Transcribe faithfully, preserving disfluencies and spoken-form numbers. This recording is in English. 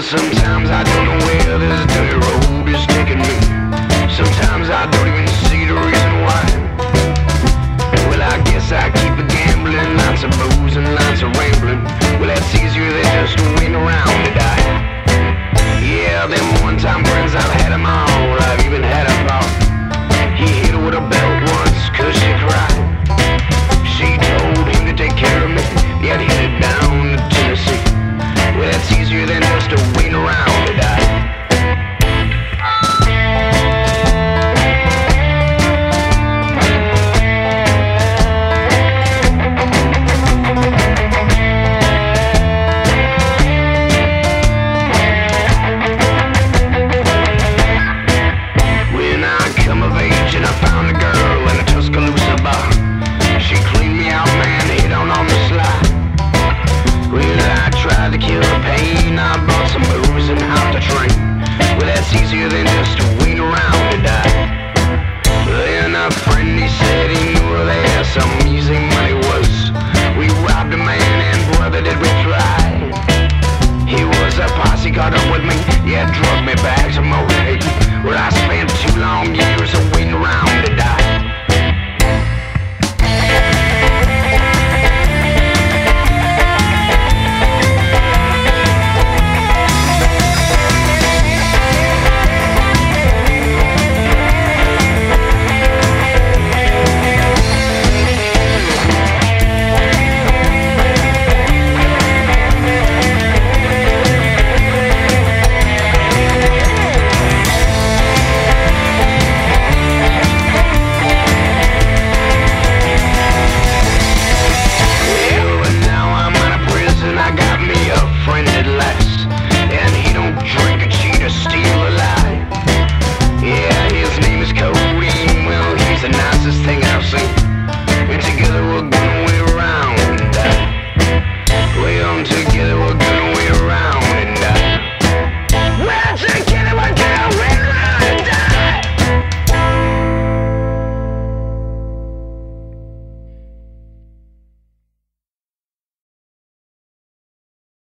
sometimes I don't know where this dirty road is taking me. Sometimes I don't even see the reason why. Well, I guess I keep a gambling, lots of booze and lots of rambling. Well, that's easier than